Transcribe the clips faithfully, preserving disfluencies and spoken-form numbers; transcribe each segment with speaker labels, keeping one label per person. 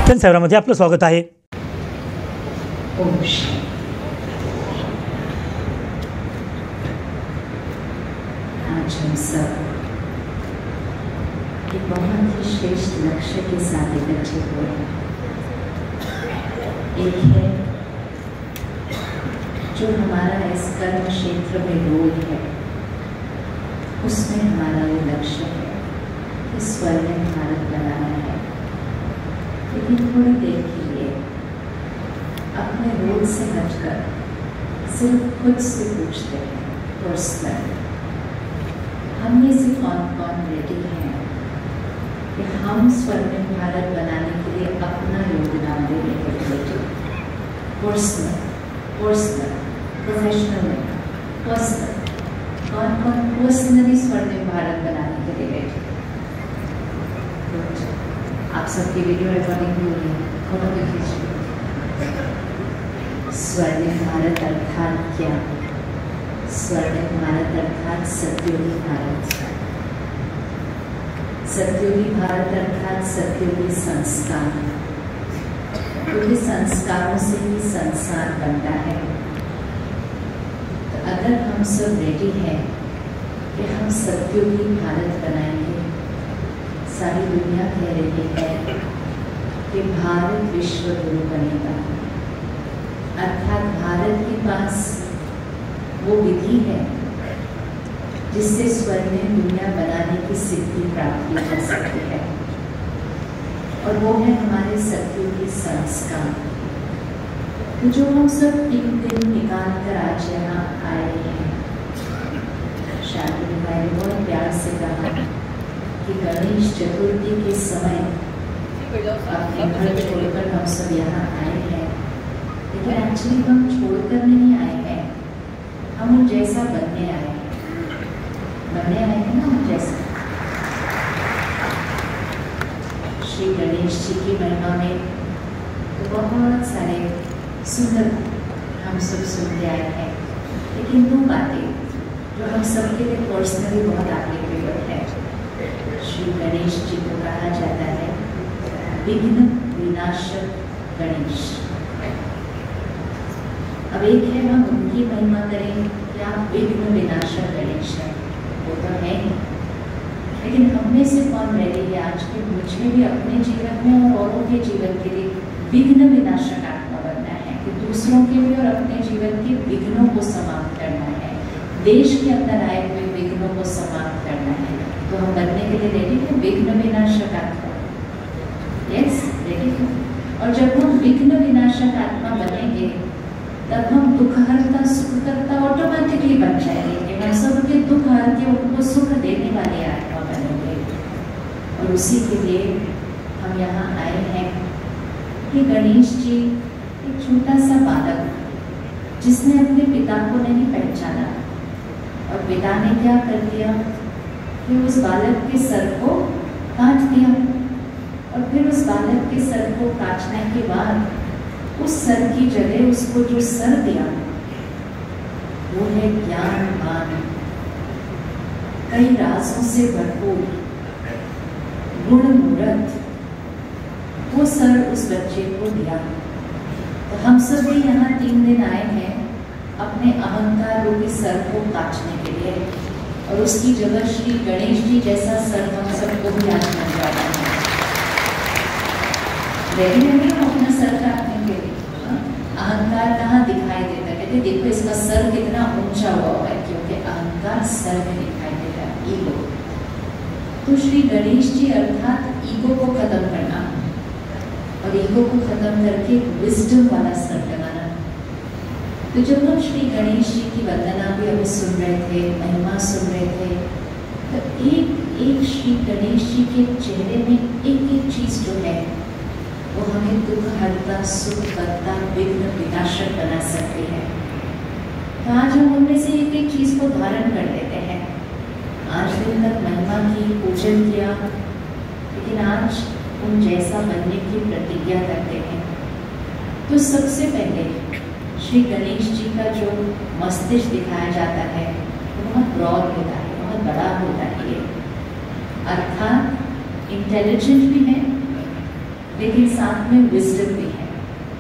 Speaker 1: Christian सेवामध्ये आपलं स्वागत आहे।
Speaker 2: आज हम सब एक बहुत ही श्रेष्ठ लक्ष्य के साथ इकट्ठे हुए हैं। एक है जो हमारा इस कर्म क्षेत्र में रोल है, उसमें हमारा ये लक्ष्य है कि स्वर्णिम भारत बनाना है। लेकिन थोड़ी देर के लिए अपने रोल से हटकर सिर्फ खुद से पूछते हैं, पर्सनल, हम में से कौन कौन रेडी हैं कि हम स्वर्णिम भारत बनाने के लिए अपना योगदान देने के लिए पर्सनल पर्सनल प्रोफेशनल में पर्सनल कौन कौन पर्सनली स्वर्णिम भारत बनाने के लिए रेडी। आप सबकी वीडियो रिकॉर्डिंग भी हो रही है, फोटो भी खींच रही। स्वर्णिम भारत अर्थात क्या? स्वर्णिम भारत अर्थात सत्योगी भारत। सत्योगी भारत अर्थात सत्योगी संस्कार, क्योंकि संस्कारों से ही संसार बनता है। तो अगर हम सब रेडी हैं कि हम सत्योगी भारत बनाएंगे, सारी दुनिया कह रही है कि भारत विश्व गुरु बनेगा, अर्थात भारत के पास वो विधि है जिससे स्वर्णिम दुनिया बनाने की सिद्धि प्राप्त की जा सकती है, और वो है हमारे सत्योगी संस्कार। तो जो हम सब तीन दिन निकाल कर आज यहाँ आए हैं, शादी भाई ने बहुत प्यार से कहा कि गणेश चतुर्थी के समय अपने घर छोड़कर हम सब यहाँ आए हैं, लेकिन एक्चुअली हम छोड़कर नहीं आए हैं, हम उन जैसा बनने आए हैं। बनने आए हैं ना उन जैसा। श्री गणेश जी की महिमा में तो बहुत सारे सुंदर हम सब सुनते आए हैं, लेकिन दो बातें जो हम सबके लिए पर्सनली बहुत एप्लीकेबल है। श्री गणेश जी को कहा जाता है विघ्न विनाशक गणेश। अब एक है हम उनकी महिमा करें कि आप विघ्न विनाशक गणेश हैं, वो तो है ही, लेकिन हम में से कौन रेडी है आज के मुझे भी अपने जीवन में और औरों के जीवन के लिए विघ्न विनाशक आत्मा बनना है, कि दूसरों के लिए और अपने जीवन के विघ्नों को समाप्त करना है, देश के अंदर आए हुए विघ्नों को समाप्त करना है। तो हम बनने के लिए रेडी हैं विघ्न विनाशक आत्मा। यस, रेडी हैं। और जब हम विघ्न विनाशक आत्मा बनेंगे तब हम दुख हरता सुख करता ऑटोमेटिकली बन जाएंगे, कि हम सबके दुख हर के उनको सुख देने वाले आत्मा बनेंगे। और उसी के लिए हम यहाँ आए हैं कि गणेश जी एक छोटा सा बालक जिसने अपने पिता को नहीं पहचाना, और पिता ने क्या कर दिया कि उस बालक के सर को काट दिया, और फिर उस बालक के सर को काटने के बाद उस सर की जगह उसको जो सर दिया वो है ज्ञानवान, कई राजों से भरपूर, गुणमूर्त, वो सर उस बच्चे को दिया। तो हम सब भी यहाँ तीन दिन आए हैं अपने अहंकार रूपी सर को काटने के लिए, और उसकी जगह श्री गणेश जी जैसा सर हम सबको भी आज मिल जाता है। रेडी नहीं हम अपना सर काटने के लिए। अहंकार कहाँ दिखाई देता है? कहते देखो इसका सर कितना ऊंचा हुआ है, क्योंकि अहंकार सर में दिखाई देता है, ईगो। तो श्री गणेश जी अर्थात ईगो को खत्म करना, और ईगो को खत्म करके विजडम वाला सर लगाना। तो जब हम श्री गणेश जी की वंदना भी अभी सुन रहे थे, महिमा सुन रहे थे, तो एक एक श्री गणेश जी के चेहरे में एक एक चीज जो है वो हमें दुख हरता सुख करता विघ्न विनाशक बना सकती है। तो आज हम उनमें से एक एक चीज को धारण कर लेते हैं। आज दिन तक महिमा की, पूजन किया, लेकिन आज उन जैसा बनने की प्रतिज्ञा करते हैं। तो सबसे पहले श्री गणेश जी का जो मस्तिष्क दिखाया जाता है वो बहुत ब्रॉड होता है, बहुत बड़ा होता है, अर्थात इंटेलिजेंट भी है, लेकिन साथ में विजडम भी है।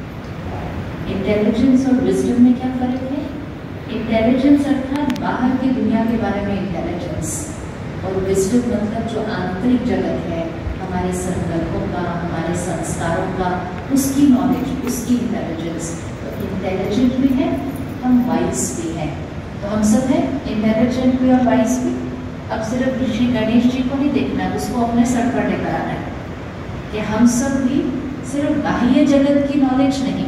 Speaker 2: इंटेलिजेंस और विजडम में क्या फर्क है? इंटेलिजेंस अर्थात बाहर की दुनिया के बारे में इंटेलिजेंस, और विजडम मतलब जो आंतरिक जगत है, हमारे संदर्भों का, हमारे संस्कारों का, उसकी नॉलेज, उसकी इंटेलिजेंस। तो इंटेलिजेंट भी है, हम वाइज भी हैं। तो हम सब हैं इंटेलिजेंट भी और वाइज भी। अब सिर्फ ऋषि गणेश जी को नहीं देखना है, उसको अपने सर पर लेकर आना है कि हम सब भी सिर्फ बाह्य जगत की नॉलेज नहीं,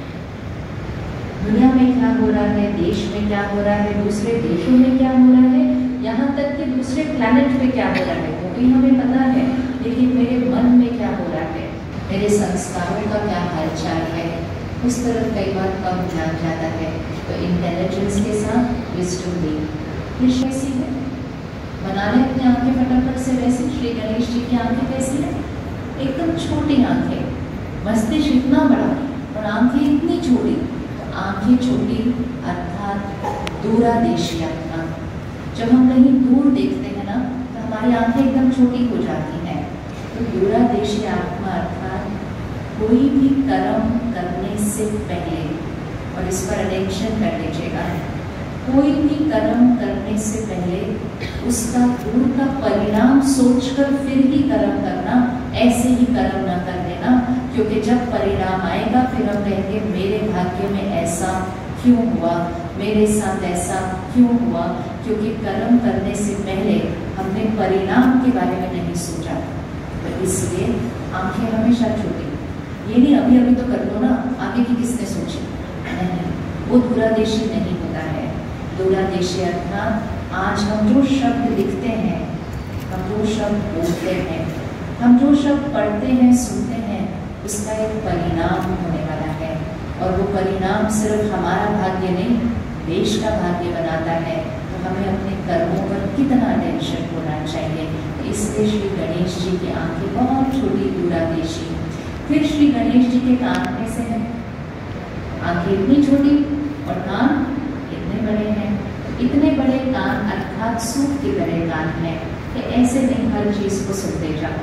Speaker 2: दुनिया में क्या हो रहा है, देश में क्या हो रहा है, दूसरे देशों में क्या हो रहा है, यहाँ तक कि दूसरे प्लैनेट पे क्या हो रहा है वो भी हमें पता है, लेकिन मेरे मन में क्या हो रहा है, मेरे संस्कारों का क्या हालचाल है, उस तरफ कई बार कम ध्यान जाता है। तो इंटेलिजेंस के साथ विजडम भी फिर कैसी है, बना लें अपनी आंखें फटाफट से वैसे। श्री गणेश जी की आंखें कैसी है? एकदम छोटी आंखें, मस्तिष्क इतना बड़ा और आंखें इतनी छोटी। तो आंखें छोटी अर्थात दूरादेशी आत्मा। जब हम कहीं दूर देखते हैं ना तो हमारी आंखें एकदम छोटी हो जाती हैं। तो दूरादेशी आत्मा अर्थात कोई भी कर्म करने से पहले, और इस पर अटेंशन कर लीजिएगा, कोई भी कर्म करने से पहले उसका दूर का परिणाम सोचकर फिर ही कर्म करना, ऐसे ही कर्म न कर देना, क्योंकि जब परिणाम आएगा फिर हम कहेंगे मेरे भाग्य में ऐसा क्यों हुआ, मेरे साथ ऐसा क्यों हुआ, क्योंकि कर्म करने से पहले हमने परिणाम के बारे में नहीं सोचा। तो इसलिए आंखें हमेशा छोटी, ये नहीं अभी अभी तो कर दो ना, आगे की किसने सोची, नहीं, वो दूरादेशी नहीं होता है। दूरादेशी अर्थात आज हम जो शब्द लिखते हैं, हम जो शब्द बोलते हैं, हम जो शब्द पढ़ते हैं, सुनते हैं, उसका एक परिणाम होने वाला है, और वो परिणाम सिर्फ हमारा भाग्य नहीं, देश का भाग्य बनाता है। तो हमें अपने कर्मों पर कितना अटेंशन होना चाहिए। तो इसलिए श्री गणेश जी की आंखें बहुत छोटी, दूरादेशी। फिर श्री गणेश जी के कान कैसे हैं? आंखें इतनी छोटी और कान इतने बड़े हैं। इतने बड़े कान अर्थात सूप की तरह कान है कि ऐसे नहीं हर चीज को सुनते जाओ,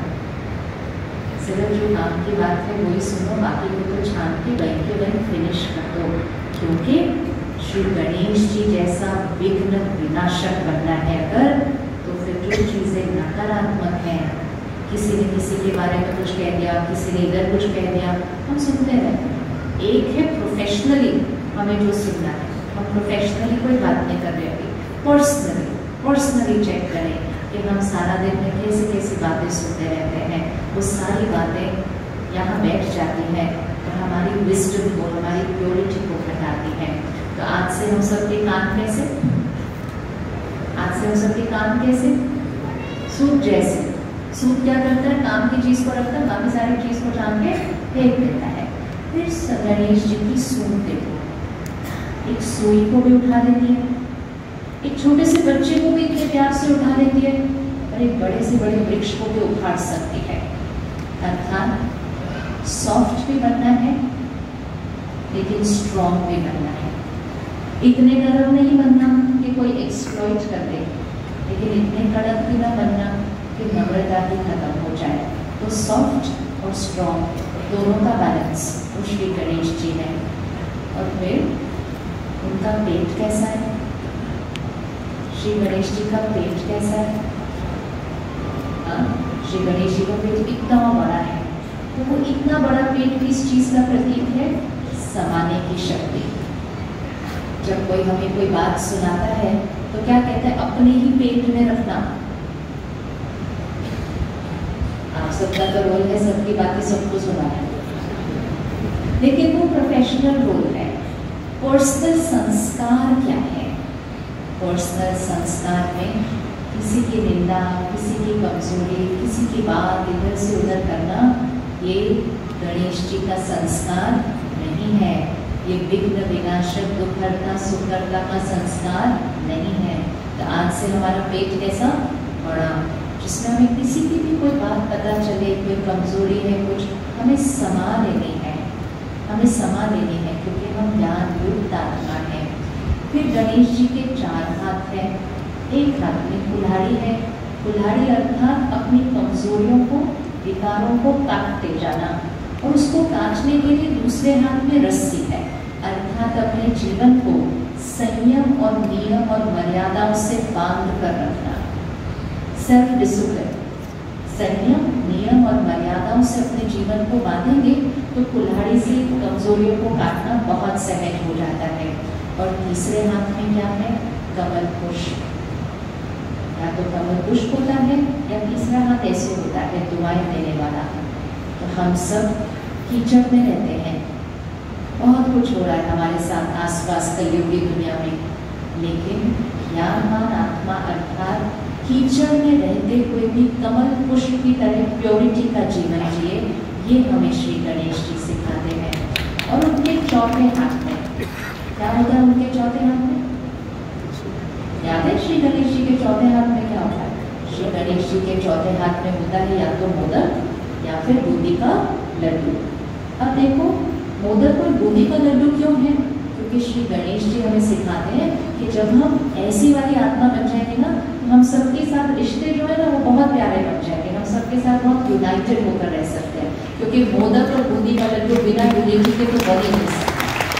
Speaker 2: सिर्फ जो काम की बात है वही सुनो, बाकी को तो छान के वहीं के वहीं फिनिश कर दो। क्योंकि श्री गणेश जी जैसा विघ्न विनाशक बनना है अगर, तो फिर जो चीजें नकारात्मक हैं, किसी ने किसी के बारे में कुछ कह दिया, किसी ने इधर कुछ कह दिया, हम सुनते रहते हैं। एक है प्रोफेशनली हमें जो सुनना है, हम प्रोफेशनली कोई बात नहीं कर रहे अभी, पर्सनली पर्सनली चेक करें कि हम सारा दिन में कैसे कैसी बातें सुनते रहते हैं। वो सारी बातें यहाँ बैठ जाती हैं और हमारी विजडम को, हमारी प्योरिटी को घटाती हैं। तो आज से हम सबके कान कैसे, आज से हम सबके कान कैसे, सूप जैसे। सूप क्या करता है? काम की चीज को रखता है, बाकी सारी चीज को जान के फेंक देता है। फिर गणेश जी की सूप देखो, एक सुई को भी उठा लेती है, एक छोटे से बच्चे को भी इतने प्यार से उठा लेती है, और एक बड़े से बड़े वृक्ष को भी उखाड़ सकती है। अर्थात सॉफ्ट भी बनना है लेकिन स्ट्रॉन्ग भी बनना है। इतने नरम नहीं बनना कि कोई एक्सप्लॉइट कर दे, लेकिन इतने कड़क भी ना बनना कि नम्रता ही खत्म हो जाए। तो सॉफ्ट और स्ट्रॉन्ग दोनों का बैलेंस वो श्री गणेश जी है। और फिर उनका पेट कैसा है? श्री गणेश जी का पेट कैसा है? हाँ, श्री गणेश जी का पेट इतना बड़ा है। तो वो इतना बड़ा पेट किस चीज का प्रतीक है? समाने की शक्ति। जब कोई हमें कोई बात सुनाता है तो क्या कहते हैं? अपने ही पेट में रखना। आप सबका तो रोल है सबकी बातें सबको सुनाना, लेकिन वो प्रोफेशनल रोल है। पर्सनल संस्कार क्या है? पर्सनल संस्कार में किसी की निंदा, किसी की कमजोरी, किसी की बात इधर से उधर करना, ये गणेश जी का संस्कार नहीं है। ये विघ्न विनाशक दुखहर्ता सुखहर्ता का संस्कार नहीं है। तो आज से हमारा पेट कैसा बड़ा, जिसमें हमें किसी की भी कोई बात पता चले, कोई कमजोरी है, कुछ हमें समा लेनी है, हमें समा लेनी है, क्योंकि हम ज्ञान युक्त आत्मा है। फिर गणेश जी के चार हाथ हैं। एक हाथ में कुल्हाड़ी है। कुल्हाड़ी अर्थात अपनी कमजोरियों को, विकारों को काटते जाना। और उसको काटने के लिए दूसरे हाथ में रस्सी है, अर्थात अपने जीवन को संयम और नियम और मर्यादाओं से बांध कर रखना। सेल्फ डिसिप्लिन, संयम, नियम और मर्यादाओं से अपने जीवन को बांधेंगे तो कुल्हाड़ी से कमजोरियों को काटना बहुत सहज हो जाता है। और तीसरे हाथ में क्या है? कमल पुष्प। या तो कमल पुष्प होता है या तीसरा हाथ ऐसे होता है दुआएं देने वाला। तो हम सब कीचड़ में रहते हैं, बहुत कुछ हो रहा है हमारे साथ आसपास कलयुग की दुनिया में, लेकिन ज्ञानवान आत्मा अर्थात कीचड़ में रहते हुए भी कमल पुष्प की तरह प्योरिटी का जीवन जिए, ये हमें श्री गणेश जी सिखाते हैं। और उनके चौथे हाथ में क्या होता है? उनके चौथे हाथ में याद है श्री गणेश जी के चौथे हाथ में क्या होता है? श्री गणेश जी के चौथे हाथ में होता है या तो मोदक या फिर बूंदी का लड्डू। अब देखो मोदक और बूंदी का लड्डू क्यों है? क्योंकि श्री गणेश जी हमें सिखाते हैं कि जब हम ऐसी वाली आत्मा बन जाएंगे ना, हम सबके साथ रिश्ते जो है ना वो बहुत प्यारे बन जाएंगे, हम सबके साथ बहुत यूनाइटेड होकर रह सकते हैं। क्योंकि मोदक और बूंदी का लड्डू बिना यूनिटी के तो बन ही नहीं सकते।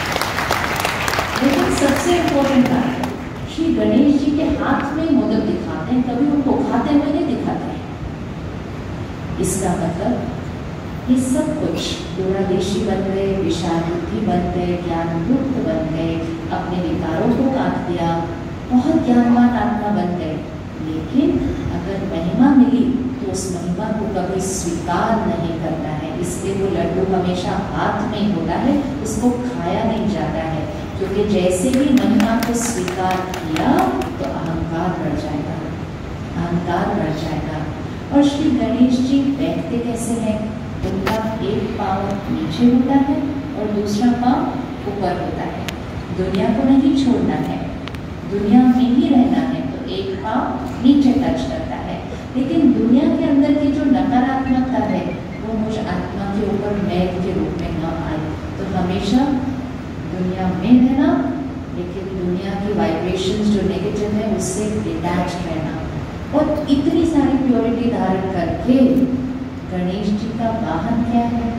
Speaker 2: लेकिन सबसे इम्पोर्टेंट बात है, श्री गणेश जी के हाथ में मोदक दिखाते हैं, कभी उनको खाते हुए नहीं दिखाते हैं। इसका मतलब ये सब कुछ दूरादेशी बन गए, विशाल बुद्धि बन गए, ज्ञान युक्त बन गए, अपने विकारों को काट दिया, बहुत ज्ञानवान आत्मा बन गए। लेकिन अगर महिमा मिली तो उस महिमा को कभी स्वीकार नहीं करना है, इसलिए वो लड्डू हमेशा हाथ में होता है, उसको खाया नहीं जाता है। क्योंकि जैसे ही महिमा को स्वीकार किया तो अहंकार बढ़ जाएगा, अहंकार बढ़ जाएगा। और श्री गणेश जी बैठते कैसे हैं? उनका एक पाँव नीचे होता है और दूसरा पाँव ऊपर होता है। दुनिया को नहीं छोड़ना है, दुनिया में ही रहना है, तो एक पाँव नीचे टच करता है। लेकिन दुनिया के अंदर की जो नकारात्मकता है वो मुझ आत्मा के ऊपर मैल के रूप में न आए। तो हमेशा दुनिया में रहना, लेकिन दुनिया की वाइब्रेशंस जो नेगेटिव है उससे डिटैच रहना। और इतनी सारी प्योरिटी धारण करके गणेश जी का वाहन क्या है?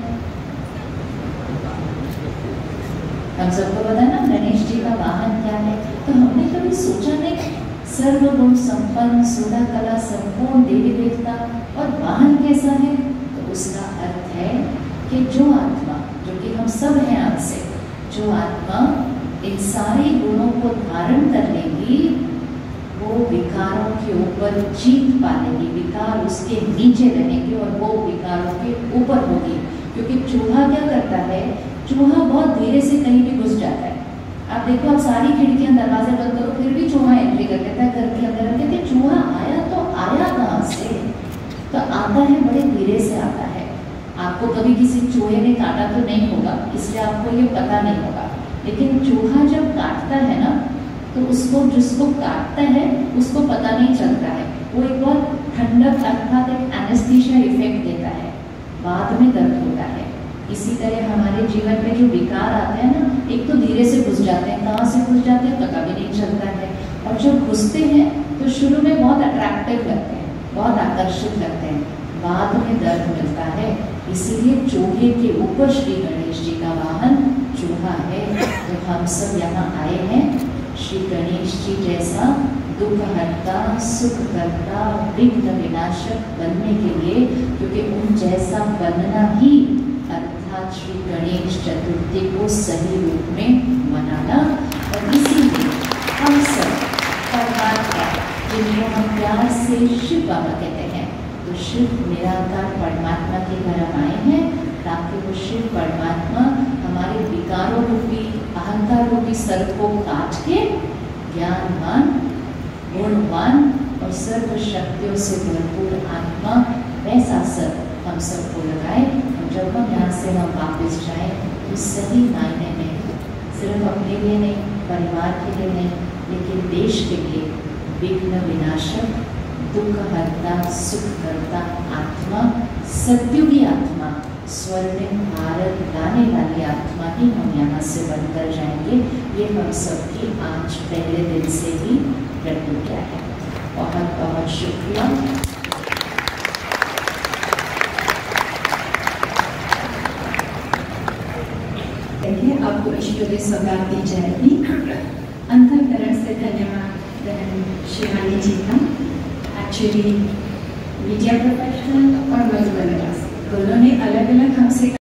Speaker 2: हम सबको पता है ना गणेश जी का वाहन क्या है? तो हमने कभी सोचा नहीं, सर्वगुण संपन्न सुधा कला संपूर्ण देवी देवता, और वाहन कैसा है? तो उसका अर्थ है कि जो आत्मा, जो कि हम सब हैं आज से, जो आत्मा इन सारे गुणों को धारण कर लेगी वो विकारों के ऊपर जीत पा लेगी, विकार उसके नीचे रहेंगे और वो विकारों के ऊपर होगी। क्योंकि चूहा क्या करता है? चूहा बहुत धीरे से कहीं भी घुस जाता है। आप देखो, आप सारी खिड़कियां दरवाजे बंद करो फिर भी चूहा एंट्री कर लेता है घर के अंदर। कहते चूहा आया तो आया कहाँ से? तो आता है बड़े धीरे से आता है। आपको कभी किसी चूहे ने काटा तो नहीं होगा, इसलिए आपको ये पता नहीं होगा। लेकिन चूहा जब काटता है ना तो उसको जिसको काटता है उसको पता नहीं चलता है, वो एक बहुत ठंडक अर्थात एक एनेस्थीसिया इफेक्ट देता है, बाद में दर्द होता है। इसी तरह हमारे जीवन में जो विकार आते हैं ना, एक तो धीरे से घुस जाते हैं, कहाँ से घुस जाते हैं पता भी नहीं चलता है, और जब घुसते हैं तो शुरू में बहुत अट्रैक्टिव लगते हैं, बहुत आकर्षित लगते हैं, बाद में दर्द मिलता है। इसीलिए चूहे के ऊपर श्री गणेश जी का वाहन चूहा है। तो हम सब यहाँ आए हैं श्री गणेश जी जैसा दुख हरता, सुख करता, विघ्न विनाशक बनने के लिए, क्योंकि उन जैसा बनना ही अर्थात श्री गणेश चतुर्थी को सही रूप में मनाना। और इसीलिए हम सब परमात्मा, जिनको हम प्यार से शिव बाबा कहते हैं, तो शिव निराकार परमात्मा के घर हम आए हैं ताकि वो शिव परमात्मा हमारे विकारों रूपी, अहंकार रूपी सर को काट के ज्ञानवान, गुणवान और सर्व शक्तियों से भरपूर आत्मा वैसा सर हम सबको लगाए। और जब हम यहाँ से हम वापस जाएं तो सही मायने में सिर्फ अपने लिए नहीं, परिवार के लिए नहीं, लेकिन देश के लिए विघ्न विनाशक, दुख हरता, सुख करता आत्मा, सत्युगी आत्मा, स्वर्णिम भारत लाने वाली आत्मा ही हम यहाँ से बनकर जाएंगे। ये हम सबकी आज पहले दिन से ही प्रतिज्ञा है। बहुत बहुत शुक्रिया।
Speaker 1: करके आपको ईश्वरीय सौगात दी जाएगी। अंतःकरण से धन्यवाद बहन शिवानी जी का। एक्चुअली मीडिया प्रोफेशनल और मधुबन दोनों ने अलग अलग हमसे